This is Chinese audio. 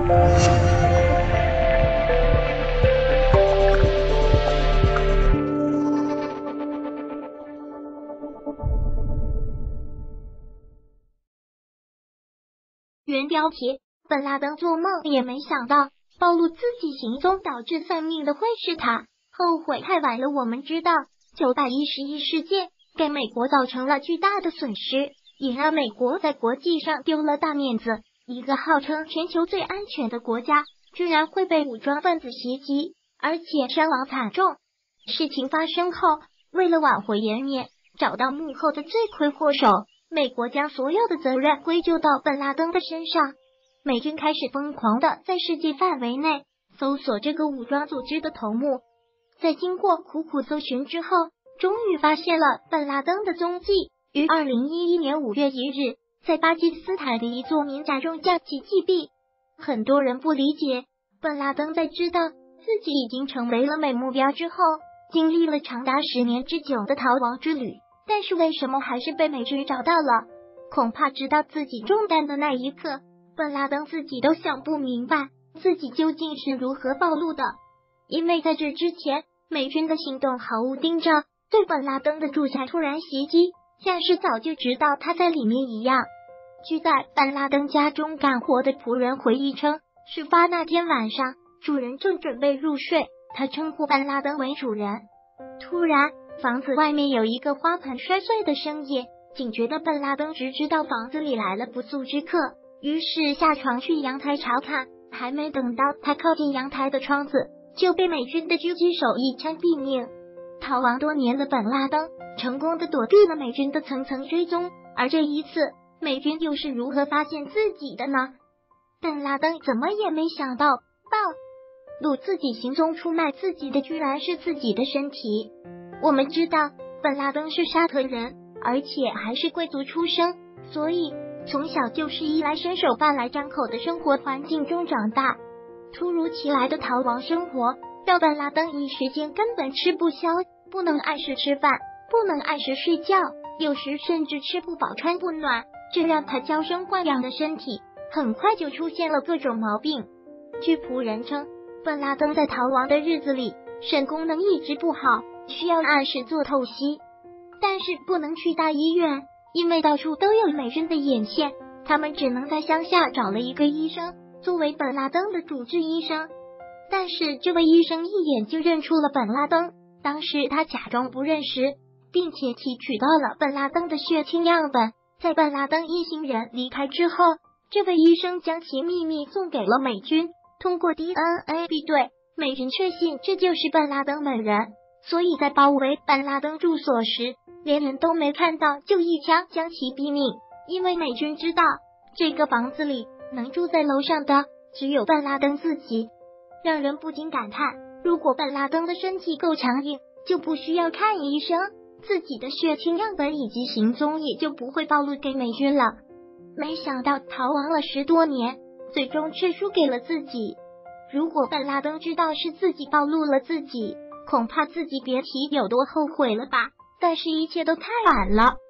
原标题：本拉登做梦也没想到，暴露自己行踪导致丧命的会是他，后悔太晚了。我们知道911事件给美国造成了巨大的损失，也让美国在国际上丢了大面子。一个号称全球最安全的国家，居然会被武装分子袭击，而且伤亡惨重。事情发生后，为了挽回颜面，找到幕后的罪魁祸首，美国将所有的责任归咎到本拉登的身上。美军开始疯狂的在世界范围内搜索这个武装组织的头目，在经过苦苦搜寻之后，终于发现了本拉登的踪迹。于2011年5月1日，在巴基斯坦的一座民宅中将其击毙。很多人不理解，本拉登在知道自己已经成为了美目标之后，经历了长达10年之久的逃亡之旅，但是为什么还是被美军找到了？恐怕知道自己中弹的那一刻，本拉登自己都想不明白自己究竟是如何暴露的。因为在这之前，美军的行动毫无征兆，对本拉登的住宅突然袭击，像是早就知道他在里面一样。据在本拉登家中干活的仆人回忆称，事发那天晚上，主人正准备入睡，他称呼本拉登为主人。突然，房子外面有一个花盆摔碎的声音，警觉的本拉登只知道房子里来了不速之客，于是下床去阳台查看。还没等到他靠近阳台的窗子，就被美军的狙击手一枪毙命。逃亡多年的本拉登成功的躲避了美军的层层追踪，而这一次美军又是如何发现自己的呢？本拉登怎么也没想到，暴露自己行踪出卖自己的居然是自己的身体。我们知道本拉登是沙特人，而且还是贵族出身，所以从小就是衣来伸手饭来张口的生活环境中长大。突如其来的逃亡生活让本拉登一时间根本吃不消，不能按时吃饭，不能按时睡觉，有时甚至吃不饱穿不暖，这让他娇生惯养的身体很快就出现了各种毛病。据仆人称，本拉登在逃亡的日子里肾功能一直不好，需要按时做透析，但是不能去大医院，因为到处都有美军的眼线，他们只能在乡下找了一个医生作为本拉登的主治医生。但是这位医生一眼就认出了本拉登，当时他假装不认识，并且提取到了本拉登的血清样本。在本拉登一行人离开之后，这位医生将其秘密送给了美军，通过 DNA 比对，美军确信这就是本拉登本人，所以在包围本拉登住所时，连人都没看到就一枪将其毙命。因为美军知道这个房子里能住在楼上的只有本拉登自己，让人不禁感叹，如果本拉登的身体够强硬，就不需要看医生，自己的血清样本以及行踪也就不会暴露给美军了。没想到逃亡了10多年，最终却输给了自己。如果本拉登知道是自己暴露了自己，恐怕自己别提有多后悔了吧。但是一切都太晚了。